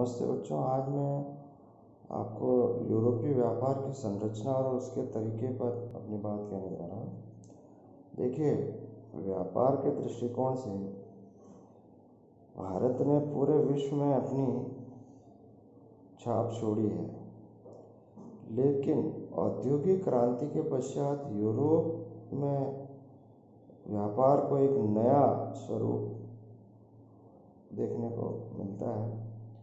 नमस्ते बच्चों, आज मैं आपको यूरोपीय व्यापार की संरचना और उसके तरीके पर अपनी बात कहने जा रहा हूँ। देखिए, व्यापार के दृष्टिकोण से भारत ने पूरे विश्व में अपनी छाप छोड़ी है, लेकिन औद्योगिक क्रांति के पश्चात यूरोप में व्यापार को एक नया स्वरूप देखने को मिलता है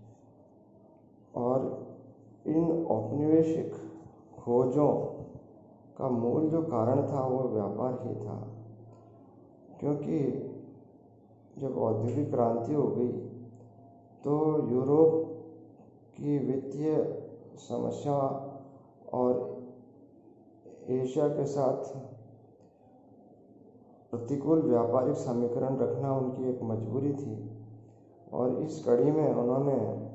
और इन औपनिवेशिक खोजों का मूल जो कारण था वो व्यापार ही था, क्योंकि जब औद्योगिक क्रांति हो गई तो यूरोप की वित्तीय समस्या और एशिया के साथ प्रतिकूल व्यापारिक समीकरण रखना उनकी एक मजबूरी थी। और इस कड़ी में उन्होंने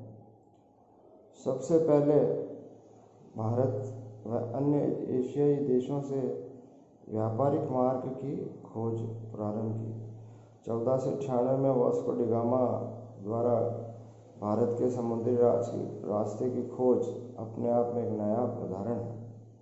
सबसे पहले भारत व अन्य एशियाई देशों से व्यापारिक मार्ग की खोज प्रारंभ की। 1498 में वास्को डी गामा द्वारा भारत के समुद्री रास्ते की खोज अपने आप में एक नया उदाहरण है।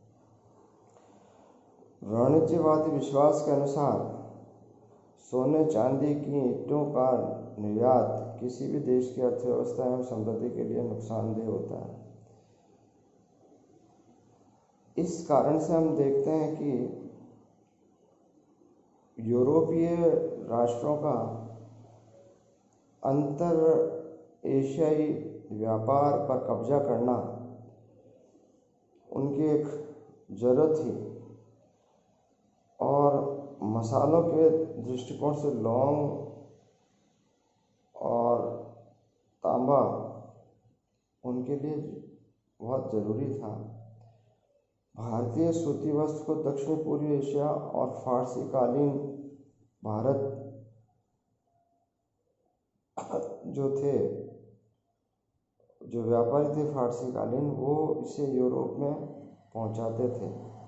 वाणिज्यवादी विश्वास के अनुसार सोने चांदी की ईंटों का निर्यात किसी भी देश की अर्थव्यवस्था एवं समृद्धि के लिए नुकसानदेह होता है। इस कारण से हम देखते हैं कि यूरोपीय राष्ट्रों का अंतर एशियाई व्यापार पर कब्जा करना उनकी एक जरूरत थी। और मसालों के दृष्टिकोण से लौंग और तांबा उनके लिए बहुत ज़रूरी था। भारतीय सूती वस्त्र को दक्षिण पूर्वी एशिया और फारसी कालीन भारत जो व्यापारी थे फारसी कालीन, वो इसे यूरोप में पहुंचाते थे।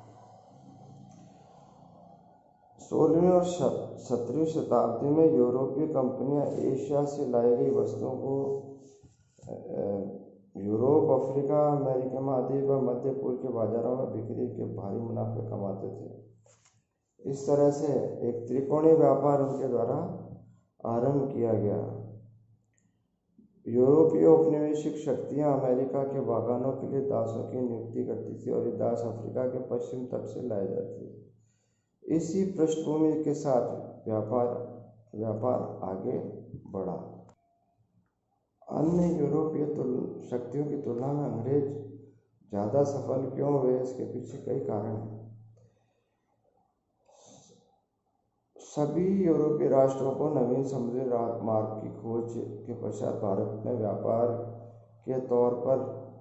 16वीं और 17वीं शताब्दी में यूरोपीय कंपनियां एशिया से लाई गई वस्तुओं को यूरोप, अफ्रीका, अमेरिका महाद्वीप व मध्य पूर्व के बाजारों में बिक्री के भारी मुनाफे कमाते थे। इस तरह से एक त्रिकोणीय व्यापार उनके द्वारा आरंभ किया गया। यूरोपीय औपनिवेशिक शक्तियां अमेरिका के बागानों के लिए दासों की नियुक्ति करती थी और ये दास अफ्रीका के पश्चिम तट से लाए जाते थे। इसी पृष्ठभूमि के साथ व्यापार आगे बढ़ा। अन्य यूरोपीय शक्तियों की तुलना में अंग्रेज ज़्यादा सफल क्यों हुए, इसके पीछे कई कारण हैं। सभी यूरोपीय राष्ट्रों को नवीन समुद्री मार्ग की खोज के पश्चात भारत में व्यापार के तौर पर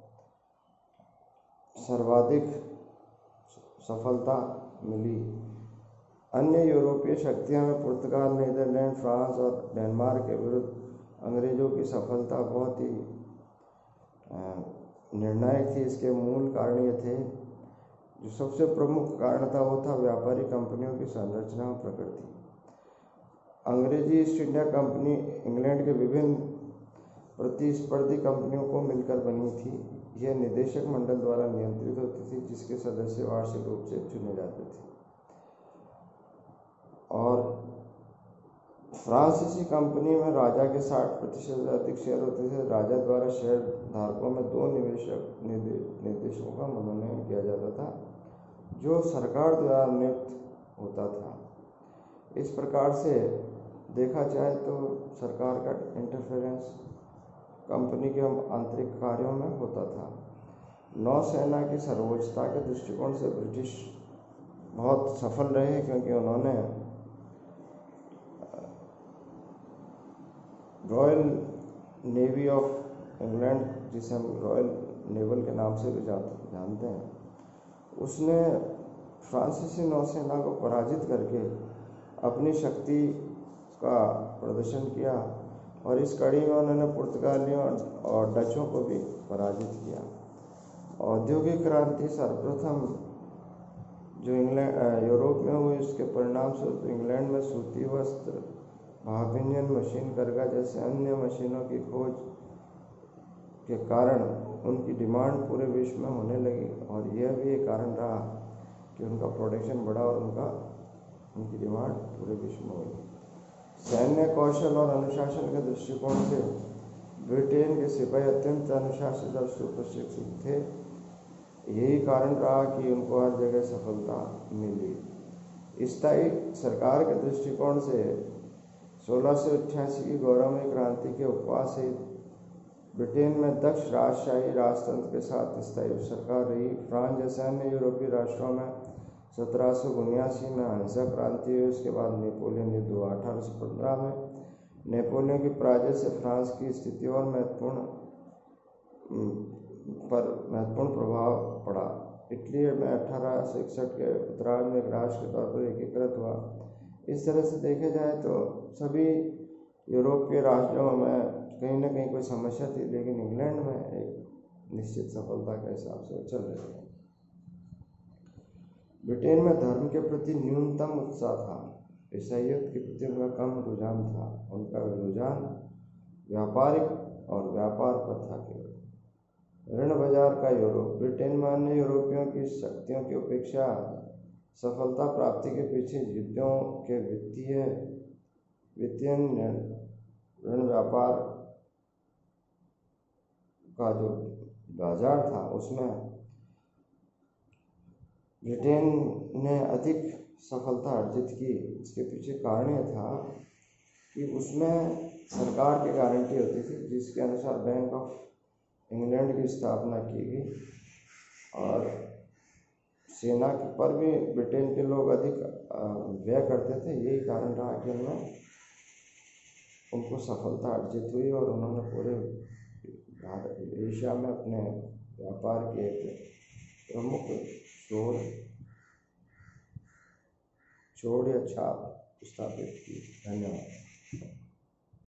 सर्वाधिक सफलता मिली। अन्य यूरोपीय शक्तियों में पुर्तगाल, नीदरलैंड, फ्रांस और डेनमार्क के विरुद्ध अंग्रेजों की सफलता बहुत ही निर्णायक थी। इसके मूल कारण ये थे, जो सबसे प्रमुख कारण था वो था व्यापारी कंपनियों की संरचना और प्रकृति। अंग्रेजी ईस्ट इंडिया कंपनी इंग्लैंड के विभिन्न प्रतिस्पर्धी कंपनियों को मिलकर बनी थी। यह निदेशक मंडल द्वारा नियंत्रित होती थी, जिसके सदस्य वार्षिक रूप से चुने जाते थे। और फ्रांसीसी कंपनी में राजा के 60% से अधिक शेयर होते थे। राजा द्वारा शेयर धारकों में 2 निदेशकों का मनोनयन किया जाता था, जो सरकार द्वारा नियुक्त होता था। इस प्रकार से देखा जाए तो सरकार का इंटरफेरेंस कंपनी के आंतरिक कार्यों में होता था। नौसेना की सर्वोच्चता के दृष्टिकोण से ब्रिटिश बहुत सफल रहे, क्योंकि उन्होंने रॉयल नेवी ऑफ इंग्लैंड, जिसे हम रॉयल नेवल के नाम से भी जानते हैं, उसने फ्रांसीसी नौसेना को पराजित करके अपनी शक्ति का प्रदर्शन किया। और इस कड़ी में उन्होंने पुर्तगालियों और डचों को भी पराजित किया। औद्योगिक क्रांति सर्वप्रथम जो यूरोप में हुई, इसके परिणाम स्वरूप इंग्लैंड में सूती वस्त्र, भाप इंजन मशीन, करगा जैसे अन्य मशीनों की खोज के कारण उनकी डिमांड पूरे विश्व में होने लगी, और यह भी एक कारण रहा कि उनका प्रोडक्शन बढ़ा और उनकी डिमांड पूरे विश्व में हुई। सैन्य कौशल और अनुशासन के दृष्टिकोण से ब्रिटेन के सिपाही अत्यंत अनुशासित और सुप्रशिक्षित थे। यही कारण रहा कि उनको हर जगह सफलता मिली। स्थायी सरकार के दृष्टिकोण से 1688 की गौरवमयी क्रांति के उपवास से ब्रिटेन में दक्ष राजशाही राजतंत्र के साथ स्थायी सरकार रही। फ्रांस जैसे अन्य यूरोपीय राष्ट्रों में 1779 में अहिंसक क्रांति हुई। उसके बाद नेपोलियन युद्ध हुआ। 1815 में नेपोलियन की पराजय से फ्रांस की स्थिति और महत्वपूर्ण प्रभाव पड़ा। इटली में 1861 के उत्तरार्ध में एक राष्ट्र के तौर पर एकीकृत हुआ। इस तरह से देखे जाए तो सभी यूरोपीय राज्यों में कहीं ना कहीं कोई समस्या थी, लेकिन इंग्लैंड में एक निश्चित सफलता के हिसाब से चल रहे थे। ब्रिटेन में धर्म के प्रति न्यूनतम उत्साह था। ईसाइयत के प्रति उनका कम रुझान था। उनका रुझान व्यापारिक और व्यापार पर था। केवल ऋण बाजार का यूरोप। ब्रिटेन में अन्य यूरोपियों की शक्तियों की अपेक्षा सफलता प्राप्ति के पीछे युद्धों के वित्तीय ऋण व्यापार का जो बाजार था, उसमें ब्रिटेन ने अधिक सफलता अर्जित की। इसके पीछे कारण यह था कि उसमें सरकार की गारंटी होती थी, जिसके अनुसार बैंक ऑफ इंग्लैंड की स्थापना की गई, और सेना पर भी ब्रिटेन के लोग अधिक व्यय करते थे। यही कारण रहा कि उनमें उनको सफलता अर्जित हुई, और उन्होंने पूरे एशिया में अपने व्यापार की एक प्रमुख छोड़ या छाप स्थापित की। धन्यवाद।